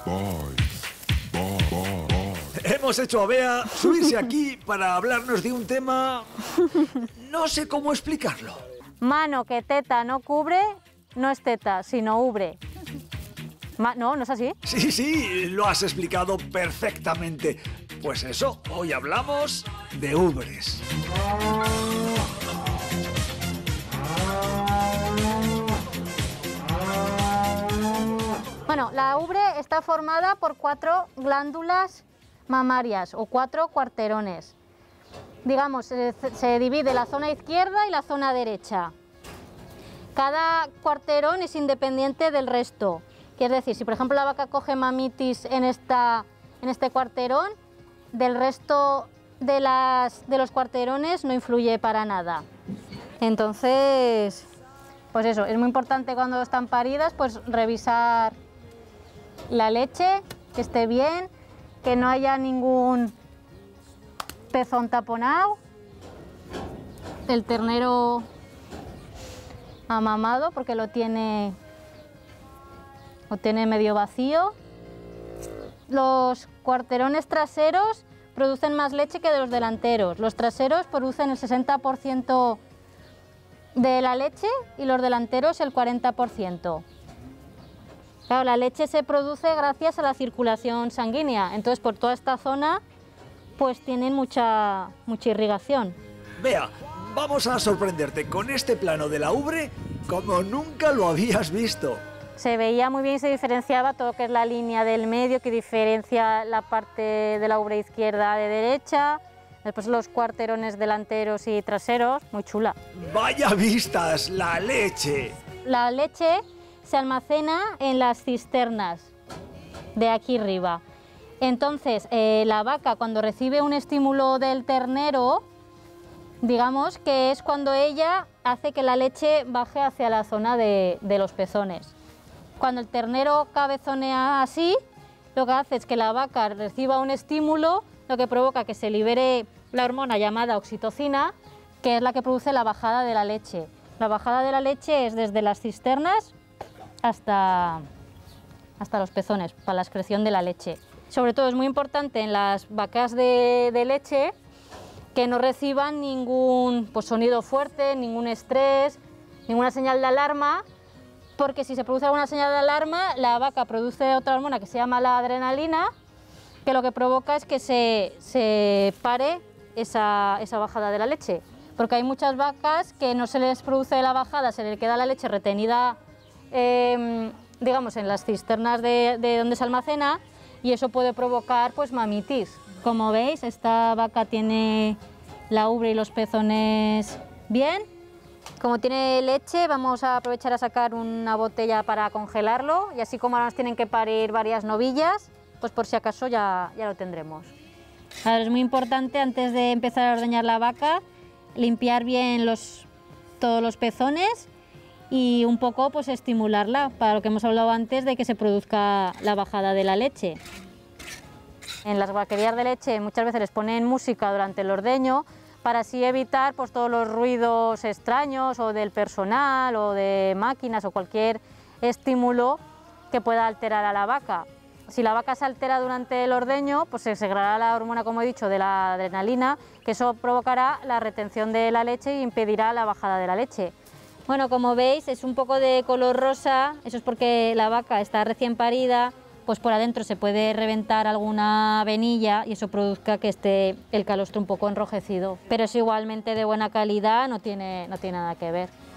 Hemos hecho a Bea subirse aquí para hablarnos de un tema... No sé cómo explicarlo. Mano que teta no cubre, no es teta, sino ubre. No, ¿no es así? Sí, sí, lo has explicado perfectamente. Pues eso, hoy hablamos de ubres. Bueno, la ubre está formada por 4 glándulas mamarias o 4 cuarterones. Digamos, se divide la zona izquierda y la zona derecha. Cada cuarterón es independiente del resto. Quiere decir, si por ejemplo la vaca coge mamitis en este cuarterón, del resto de los cuarterones no influye para nada. Entonces, pues eso, es muy importante cuando están paridas, pues revisar la leche, que esté bien, que no haya ningún pezón taponado, el ternero amamado porque lo tiene medio vacío. Los cuarterones traseros producen más leche que de los delanteros. Los traseros producen el 60% de la leche y los delanteros el 40%. Claro, la leche se produce gracias a la circulación sanguínea, entonces por toda esta zona pues tienen mucha irrigación. Bea, vamos a sorprenderte con este plano de la ubre como nunca lo habías visto. Se veía muy bien y se diferenciaba todo lo que es la línea del medio, que diferencia la parte de la ubre izquierda de derecha, después los cuarterones delanteros y traseros, muy chula. ¡Vaya vistas! ¡La leche! La leche se almacena en las cisternas de aquí arriba. Entonces, la vaca cuando recibe un estímulo del ternero, digamos que es cuando ella hace que la leche baje hacia la zona de los pezones. Cuando el ternero cabezonea así, lo que hace es que la vaca reciba un estímulo, lo que provoca que se libere la hormona llamada oxitocina, que es la que produce la bajada de la leche. La bajada de la leche es desde las cisternas hasta los pezones, para la excreción de la leche. Sobre todo es muy importante en las vacas de leche que no reciban ningún sonido fuerte, ningún estrés, ninguna señal de alarma, porque si se produce alguna señal de alarma, la vaca produce otra hormona que se llama la adrenalina, que lo que provoca es que se pare esa bajada de la leche. Porque hay muchas vacas que no se les produce la bajada, se les queda la leche retenida, digamos, en las cisternas de donde se almacena, y eso puede provocar pues mamitis. Como veis, esta vaca tiene la ubre y los pezones bien. Como tiene leche, vamos a aprovechar a sacar una botella para congelarlo, y así como ahora nos tienen que parir varias novillas, pues por si acaso ya lo tendremos. Ahora es muy importante, antes de empezar a ordeñar la vaca, limpiar bien todos los pezones y un poco pues estimularla, para lo que hemos hablado antes de que se produzca la bajada de la leche. En las vaquerías de leche muchas veces les ponen música durante el ordeño para así evitar pues todos los ruidos extraños o del personal o de máquinas o cualquier estímulo que pueda alterar a la vaca. Si la vaca se altera durante el ordeño, pues se segregará la hormona, como he dicho, de la adrenalina, que eso provocará la retención de la leche y impedirá la bajada de la leche. Bueno, como veis es un poco de color rosa, eso es porque la vaca está recién parida, pues por adentro se puede reventar alguna venilla y eso produzca que esté el calostro un poco enrojecido, pero es igualmente de buena calidad, no tiene nada que ver.